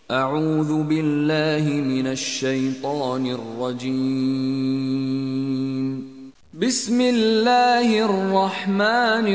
اعوذ باللہ من الشیطان الرجیم بسم اللہ الرحمن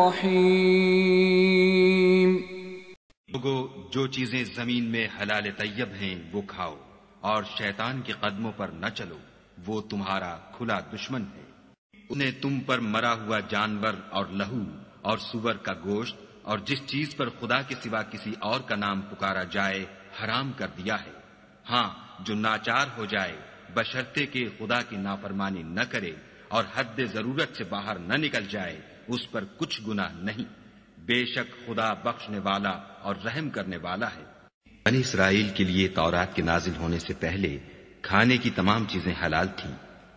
الرحیم لوگو، جو چیزیں زمین میں حلال طیب ہیں وہ کھاؤ، اور شیطان کے قدموں پر نہ چلو، وہ تمہارا کھلا دشمن ہے۔ اس نے تم پر مرا ہوا جانور اور لہو اور سور کا گوشت اور جس چیز پر خدا کے سوا کسی اور کا نام پکارا جائے حرام کر دیا ہے۔ ہاں، جو ناچار ہو جائے بشرطے کہ خدا کی نافرمانی نہ کرے اور حد ضرورت سے باہر نہ نکل جائے، اس پر کچھ گناہ نہیں۔ بے شک خدا بخشنے والا اور رحم کرنے والا ہے۔ بنی اسرائیل کے لیے تورات کے نازل ہونے سے پہلے کھانے کی تمام چیزیں حلال تھیں،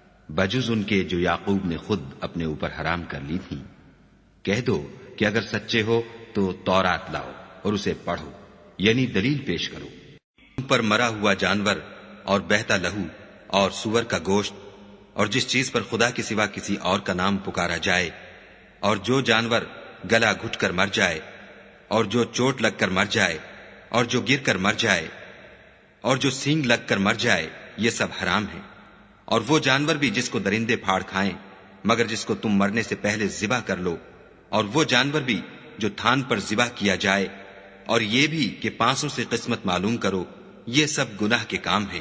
بجز ان کے جو یعقوب نے خود اپنے اوپر حرام کر لی تھیں۔ کہہ دو کہ اگر سچے ہو تو تورات لاؤ اور اسے پڑھو، یعنی دلیل پیش کرو۔ ان پر مرا ہوا جانور اور بہتا لہو اور سور کا گوشت اور جس چیز پر خدا کے سوا کسی اور کا نام پکارا جائے، اور جو جانور گلا گھٹ کر مر جائے، اور جو چوٹ لگ کر مر جائے، اور جو گر کر مر جائے، اور جو سینگ لگ کر مر جائے، یہ سب حرام ہے۔ اور وہ جانور بھی جس کو درندے پھاڑ کھائیں مگر جس کو تم مرنے سے پہلے ذبح کر لو، اور وہ جانور بھی جو تھان پر ذبح کیا جائے، اور یہ بھی کہ پانسوں سے قسمت معلوم کرو، یہ سب گناہ کے کام ہیں۔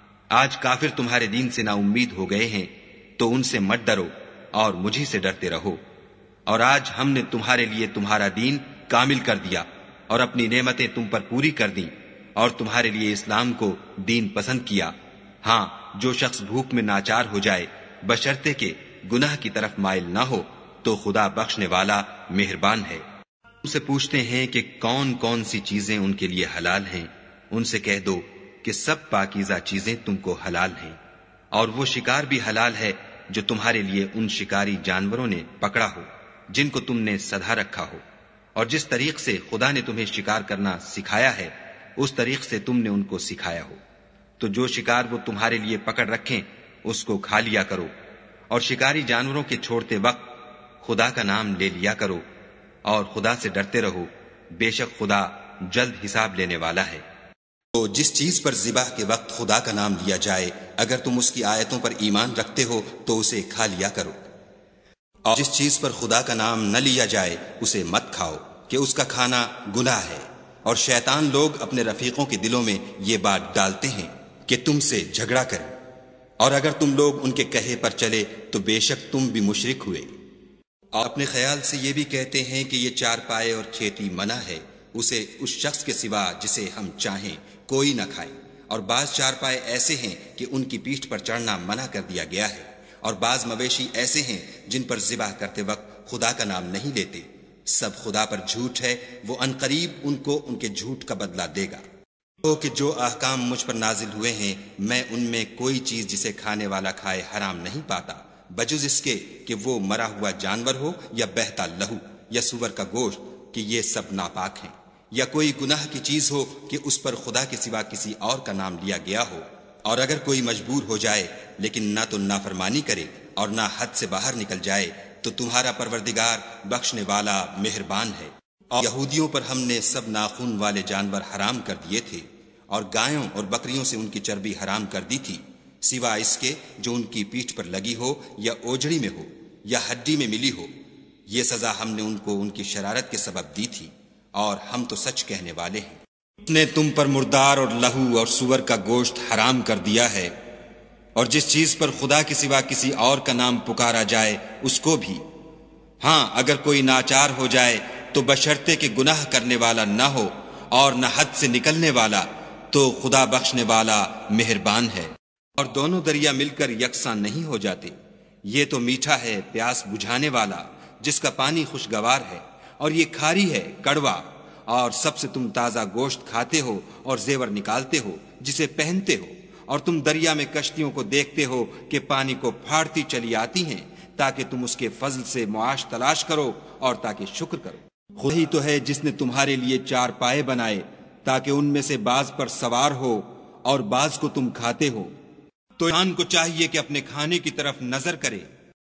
آج کافر تمہارے دین سے نا امید ہو گئے ہیں تو ان سے مت ڈرو اور مجھی سے ڈرتے رہو۔ اور آج ہم نے تمہارے لیے تمہارا دین کامل کر دیا اور اپنی نعمتیں تم پر پوری کر دیں اور تمہارے لیے اسلام کو دین پسند کیا۔ ہاں، جو شخص بھوک میں ناچار ہو جائے بشرطے کہ گناہ کی طرف مائل نہ ہو تو خدا بخشنے والا مہربان ہے۔ ان سے پوچھتے ہیں کہ کون کون سی چیزیں ان کے لیے حلال ہیں، ان سے کہہ دو کہ سب پاکیزہ چیزیں تم کو حلال ہیں، اور وہ شکار بھی حلال ہے جو تمہارے لیے ان شکاری جانوروں نے پکڑا ہو جن کو تم نے سدھا رکھا ہو، اور جس طریق سے خدا نے تمہیں شکار کرنا سکھایا ہے اس طریق سے تم نے ان کو سکھایا ہو۔ تو جو شکار وہ تمہارے لیے پکڑ رکھیں اس کو کھا لیا کرو، اور شکاری جانوروں کے چھوڑتے وقت خدا کا نام لے لیا کرو، اور خدا سے ڈرتے رہو، بے شک خدا جلد حساب لینے والا ہے۔ تو جس چیز پر ذبح کے وقت خدا کا نام لیا جائے اگر تم اس کی آیتوں پر ایمان رکھتے ہو تو اسے کھا لیا کرو، اور جس چیز پر خدا کا نام نہ لیا جائے اسے مت کھاؤ کہ اس کا کھانا گناہ ہے۔ اور شیطان لوگ اپنے رفیقوں کے دلوں میں یہ بات ڈالتے ہیں کہ تم سے جھگڑا کریں، اور اگر تم لوگ ان کے کہے پر چلے تو بے شک تم بھی مشرک ہوئے۔ اور اپنے خیال سے یہ بھی کہتے ہیں کہ یہ چار پائے اور کھیتی منع ہے، اسے اس شخص کے سوا جسے ہم چاہیں کوئی نہ کھائے۔ اور بعض چار پائے ایسے ہیں کہ ان کی پیٹھ پر چڑھنا منع کر دیا گیا ہے، اور بعض مویشی ایسے ہیں جن پر ذبح کرتے وقت خدا کا نام نہیں لیتے۔ سب خدا پر جھوٹ ہے، وہ عنقریب ان کو ان کے جھوٹ کا بدلہ دے گا۔ تو کہ جو احکام مجھ پر نازل ہوئے ہیں میں ان میں کوئی چیز جسے کھانے والا کھائے حرام نہیں پاتا، بجز اس کے کہ وہ مرا ہوا جانور ہو یا بہتا لہو یا سور کا گوشت، کہ یہ سب ناپاک ہیں، یا کوئی گناہ کی چیز ہو کہ اس پر خدا کے سوا کسی اور کا نام لیا گیا ہو۔ اور اگر کوئی مجبور ہو جائے لیکن نہ تو نافرمانی کرے اور نہ حد سے باہر نکل جائے تو تمہارا پروردگار بخشنے والا مہربان ہے۔ اور یہودیوں پر ہم نے سب ناخن والے جانور حرام کر دیے تھے، اور گایوں اور بکریوں سے ان کی چربی حرام کر دی تھی، سوا اس کے جو ان کی پیٹھ پر لگی ہو یا اوجڑی میں ہو یا ہڈی میں ملی ہو۔ یہ سزا ہم نے ان کو ان کی شرارت کے سبب دی تھی، اور ہم تو سچ کہنے والے ہیں۔ اس نے تم پر مردار اور لہو اور سور کا گوشت حرام کر دیا ہے، اور جس چیز پر خدا کے سوا کسی اور کا نام پکارا جائے اس کو بھی۔ ہاں، اگر کوئی ناچار ہو جائے تو بشرطے کہ گناہ کرنے والا نہ ہو اور نہ حد سے نکلنے والا، تو خدا بخشنے والا مہربان ہے۔ اور دونوں دریا مل کر یکساں نہیں ہو جاتے، یہ تو میٹھا ہے پیاس بجھانے والا جس کا پانی خوشگوار ہے، اور یہ کھاری ہے کڑوا۔ اور سب سے تم تازہ گوشت کھاتے ہو اور زیور نکالتے ہو جسے پہنتے ہو، اور تم دریا میں کشتیوں کو دیکھتے ہو کہ پانی کو پھاڑتی چلی آتی ہیں تاکہ تم اس کے فضل سے معاش تلاش کرو اور تاکہ شکر کرو۔ وہی تو ہے جس نے تمہارے لیے چار پائے بنائے تاکہ ان میں سے بعض پر سوار ہو اور بعض کو تم کھاتے ہو۔ تو انسان کو چاہیے کہ اپنے کھانے کی طرف نظر کرے